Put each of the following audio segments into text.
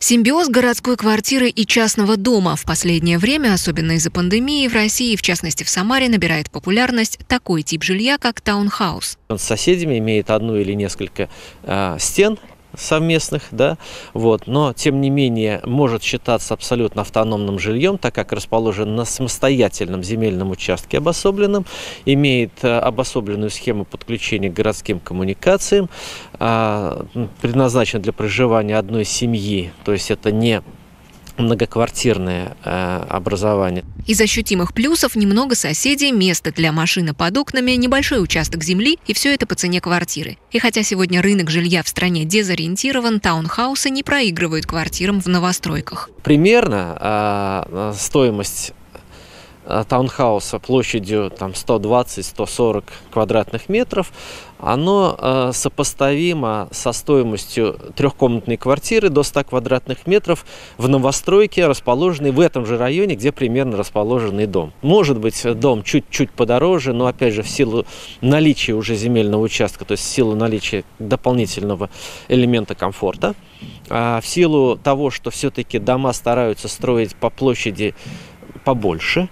Симбиоз городской квартиры и частного дома. В последнее время, особенно из-за пандемии, в России, в частности в Самаре, набирает популярность такой тип жилья, как таунхаус. Он с соседями имеет одну или несколько стен совместных, да, но тем не менее может считаться абсолютно автономным жильем, так как расположен на самостоятельном земельном участке обособленном, имеет обособленную схему подключения к городским коммуникациям, предназначен для проживания одной семьи, то есть это не многоквартирное образование. Из ощутимых плюсов немного соседей, место для машины под окнами, небольшой участок земли, и все это по цене квартиры. И хотя сегодня рынок жилья в стране дезориентирован, таунхаусы не проигрывают квартирам в новостройках. Примерно стоимость таунхауса площадью 120-140 квадратных метров, оно сопоставимо со стоимостью трехкомнатной квартиры до 100 квадратных метров в новостройке, расположенной в этом же районе, где примерно расположенный дом. Может быть, дом чуть-чуть подороже, но опять же в силу наличия уже земельного участка, то есть в силу наличия дополнительного элемента комфорта, в силу того, что все-таки дома стараются строить по площади побольше.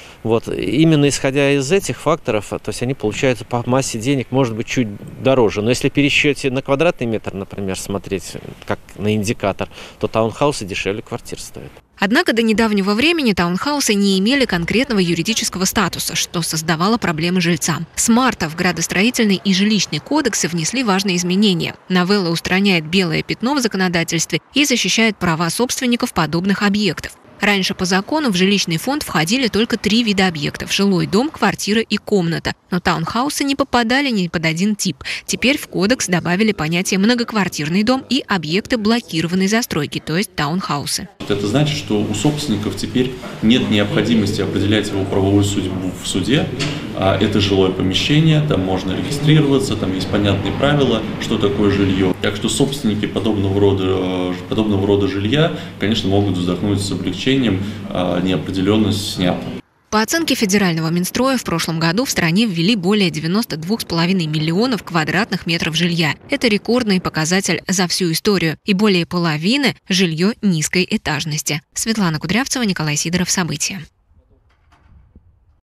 Именно исходя из этих факторов, то есть они получаются по массе денег, может быть, чуть дороже. Но если пересчете на квадратный метр, например, смотреть как на индикатор, то таунхаусы дешевле квартир стоят. Однако до недавнего времени таунхаусы не имели конкретного юридического статуса, что создавало проблемы жильцам. С марта в градостроительный и жилищный кодексы внесли важные изменения. Новелла устраняет белое пятно в законодательстве и защищает права собственников подобных объектов. Раньше по закону в жилищный фонд входили только 3 вида объектов – жилой дом, квартира и комната. Но таунхаусы не попадали ни под один тип. Теперь в кодекс добавили понятие многоквартирный дом и объекты блокированной застройки, то есть таунхаусы. Это значит, что у собственников теперь нет необходимости определять его правовую судьбу в суде. Это жилое помещение, там можно регистрироваться, там есть понятные правила, что такое жилье. Так что собственники подобного рода жилья, конечно, могут вздохнуть с облегчением, неопределенность снята. По оценке федерального Минстроя, в прошлом году в стране ввели более 92,5 миллионов квадратных метров жилья. Это рекордный показатель за всю историю. И более половины – жилье низкой этажности. Светлана Кудрявцева, Николай Сидоров. События.